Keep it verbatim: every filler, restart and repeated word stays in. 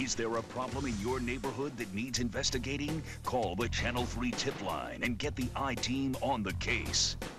Is there a problem in your neighborhood that needs investigating? Call the Channel three tip line and get the I-Team on the case.